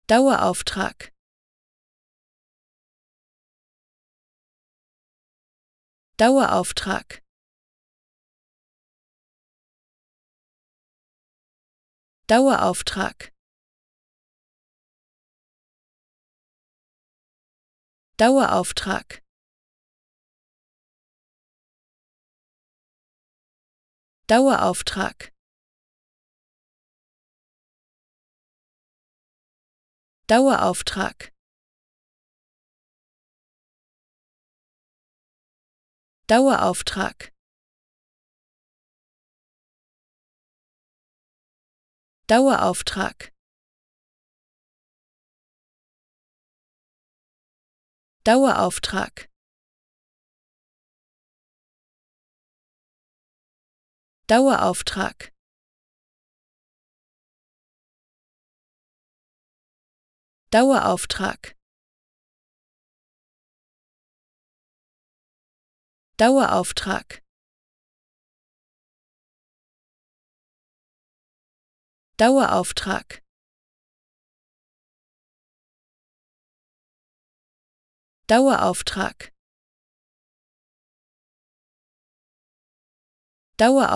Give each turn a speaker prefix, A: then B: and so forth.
A: Dauerauftrag. Dauerauftrag. Dauerauftrag. Dauerauftrag. Dauerauftrag. Dauerauftrag. Dauerauftrag. Dauerauftrag. Dauerauftrag. Dauerauftrag. Dauerauftrag. Dauerauftrag. Dauerauftrag. Dauerauftrag. Dauerauftrag.